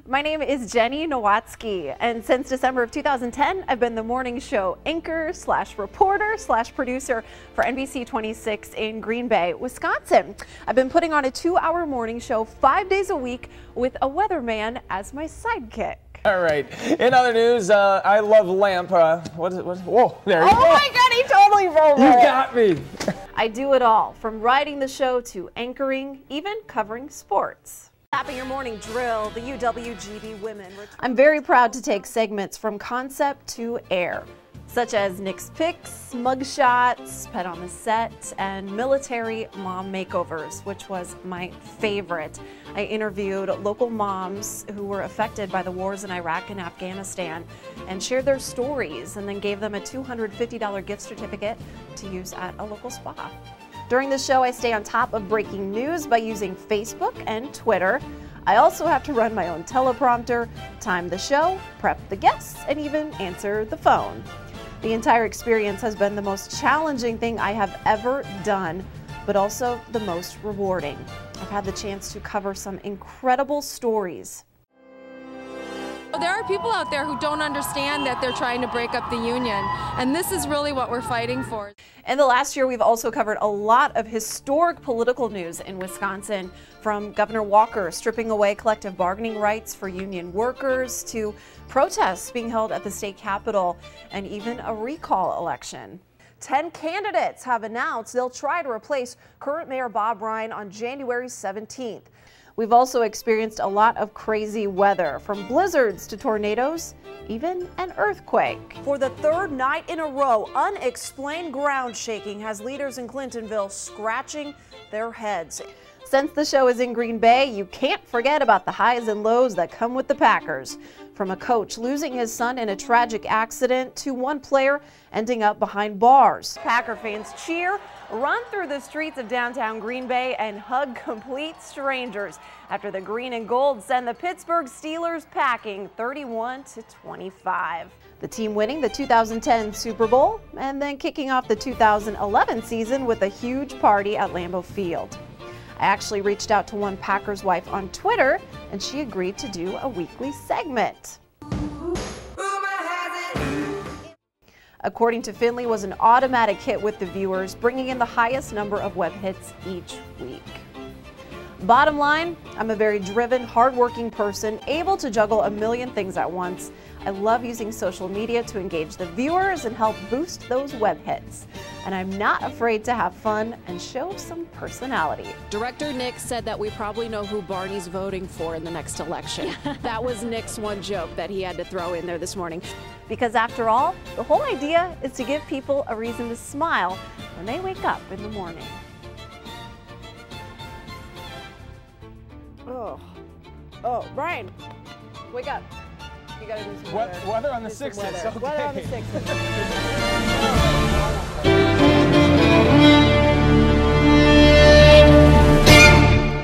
My name is Jenny Nowatzke, and since December of 2010, I've been the morning show anchor / reporter / producer for NBC 26 in Green Bay, Wisconsin. I've been putting on a 2-hour morning show 5 days a week with a weatherman as my sidekick. All right. In other news, I love lamp. What is it? Whoa, there you go. Oh my God, he totally rolled it. You got me. I do it all, from writing the show to anchoring, even covering sports. Tapping your morning drill, the UWGB women. I'm very proud to take segments from concept to air, such as Nick's Picks, mugshots, Pet on the Set, and military mom makeovers, which was my favorite. I interviewed local moms who were affected by the wars in Iraq and Afghanistan and shared their stories, and then gave them a $250 gift certificate to use at a local spa. During the show, I stay on top of breaking news by using Facebook and Twitter. I also have to run my own teleprompter, time the show, prep the guests, and even answer the phone. The entire experience has been the most challenging thing I have ever done, but also the most rewarding. I've had the chance to cover some incredible stories. There are people out there who don't understand that they're trying to break up the union, and this is really what we're fighting for. In the last year, we've also covered a lot of historic political news in Wisconsin, from Governor Walker stripping away collective bargaining rights for union workers to protests being held at the state capitol and even a recall election. 10 candidates have announced they'll try to replace current Mayor Bob Ryan on January 17th. We've also experienced a lot of crazy weather, from blizzards to tornadoes, even an earthquake. For the third night in a row, unexplained ground shaking has leaders in Clintonville scratching their heads. Since the show is in Green Bay, you can't forget about the highs and lows that come with the Packers. From a coach losing his son in a tragic accident to one player ending up behind bars. Packer fans cheer, run through the streets of downtown Green Bay, and hug complete strangers after the green and gold send the Pittsburgh Steelers packing 31-25. The team winning the 2010 Super Bowl and then kicking off the 2011 season with a huge party at Lambeau Field. I actually reached out to one Packers wife on Twitter, and she agreed to do a weekly segment. According to Finley, was an automatic hit with the viewers, bringing in the highest number of web hits each week. Bottom line, I'm a very driven, hardworking person, able to juggle a million things at once. I love using social media to engage the viewers and help boost those web hits. And I'm not afraid to have fun and show some personality. Director Nick said that we probably know who Barney's voting for in the next election. That was Nick's one joke that he had to throw in there this morning. Because after all, the whole idea is to give people a reason to smile when they wake up in the morning. Oh, Brian, wake up. You gotta do some weather. Weather on the 6th. Weather on the 6th.